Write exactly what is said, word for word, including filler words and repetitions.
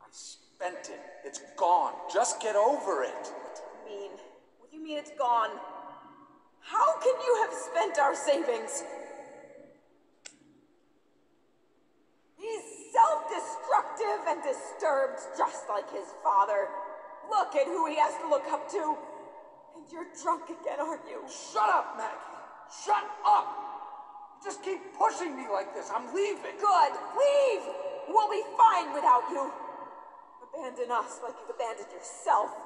I spent it. It's gone. Just get over it. What do you mean? What do you mean it's gone? How can you have spent our savings? He's self-destructive and disturbed, just like his father. Look at who he has to look up to. And you're drunk again, aren't you? Shut up, Maggie. Shut up. You just keep pushing me like this. I'm leaving. Good. Leave. We'll be fine without you. Abandon us like you've abandoned yourself.